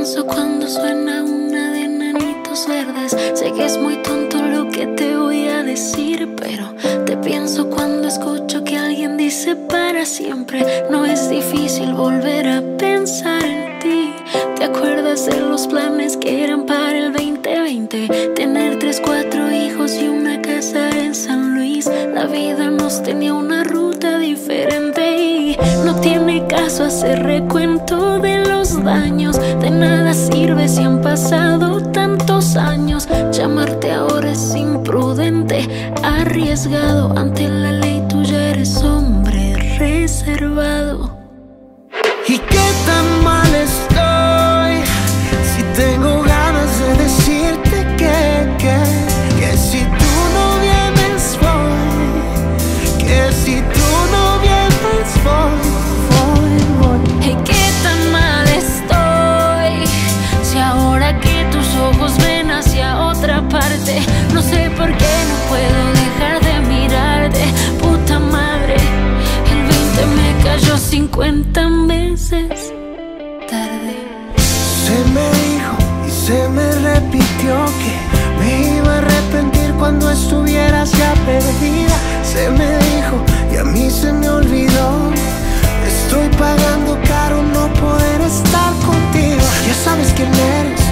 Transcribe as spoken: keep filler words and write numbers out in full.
pienso cuando suena una de Enanitos Verdes. Sé que es muy tonto lo que te voy a decir, pero te pienso cuando escucho que alguien dice para siempre. No es difícil volver a pensar en ti. ¿Te acuerdas de los planes que eran para el veinte veinte? Tener tres, cuatro hijos y una casa en San Luis. La vida nos tenía una ruta diferente y no tiene caso hacer recuento de los daños. De nada sirve si han pasado tantos años. Llamarte ahora es imprudente, arriesgado. Ante la ley tú ya eres hombre reservado. ¿Y qué tan mal estoy? Si tengo ganas de decirte que, que, que si tú no vienes voy, que si tú no vienes voy, voy, voy. ¿Y qué tan mal estoy? Si ahora que tus ojos ven hacia otra parte, no sé por qué no puedo dejar de mirarte. Puta madre, el veinte me cayó cincuenta veces tarde. Se me dijo y se me repitió que me iba a arrepentir cuando estuvieras ya perdida. Se me dijo y a mí se me olvidó. Estoy pagando caro no poder estar contigo. Ya sabes quién eres,